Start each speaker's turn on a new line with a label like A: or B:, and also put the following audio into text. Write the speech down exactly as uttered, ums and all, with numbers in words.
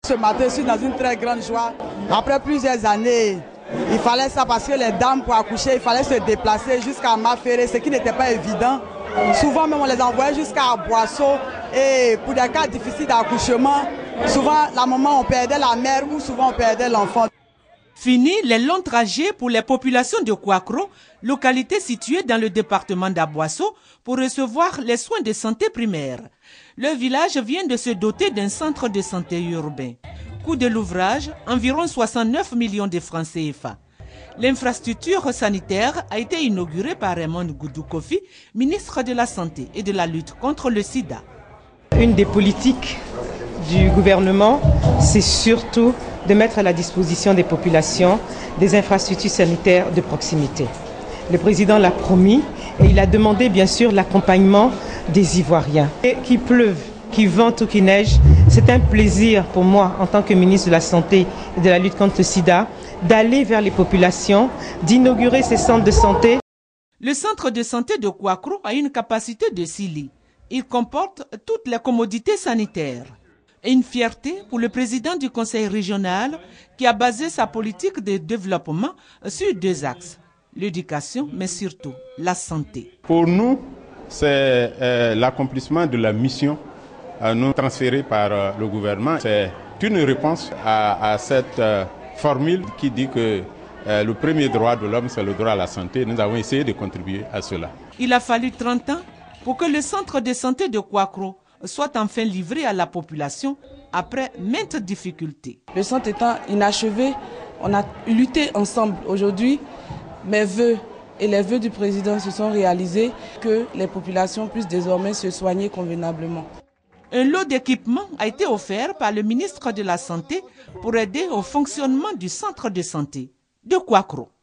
A: Ce matin, je suis dans une très grande joie. Après plusieurs années, il fallait ça parce que les dames pour accoucher, il fallait se déplacer jusqu'à Maféré, ce qui n'était pas évident. Souvent même on les envoyait jusqu'à Boisseau et pour des cas difficiles d'accouchement, souvent la maman on perdait la mère ou souvent on perdait l'enfant.
B: Fini les longs trajets pour les populations de Kouakro, localité située dans le département d'Aboisseau, pour recevoir les soins de santé primaires. Le village vient de se doter d'un centre de santé urbain. Coût de l'ouvrage, environ soixante-neuf millions de francs C F A. L'infrastructure sanitaire a été inaugurée par Raymond Goudou Kofi, ministre de la Santé et de la lutte contre le sida.
C: Une des politiques du gouvernement, c'est surtout de mettre à la disposition des populations des infrastructures sanitaires de proximité. Le président l'a promis et il a demandé bien sûr l'accompagnement des Ivoiriens. Et qu'il pleuve, qu'il vente ou qu'il neige, c'est un plaisir pour moi en tant que ministre de la Santé et de la lutte contre le sida d'aller vers les populations, d'inaugurer ces centres de santé.
B: Le centre de santé de Kouakro a une capacité de six lits. Il comporte toutes les commodités sanitaires. Et une fierté pour le président du conseil régional qui a basé sa politique de développement sur deux axes. L'éducation, mais surtout la santé.
D: Pour nous, c'est euh, l'accomplissement de la mission euh, nous transférée par euh, le gouvernement. C'est une réponse à, à cette euh, formule qui dit que euh, le premier droit de l'homme, c'est le droit à la santé. Nous avons essayé de contribuer à cela.
B: Il a fallu trente ans pour que le centre de santé de Kouakro soit enfin livré à la population après maintes difficultés.
A: Le centre étant inachevé, on a lutté ensemble. Aujourd'hui, mes vœux et les vœux du président se sont réalisés, que les populations puissent désormais se soigner convenablement.
B: Un lot d'équipements a été offert par le ministre de la Santé pour aider au fonctionnement du centre de santé de Kouakro.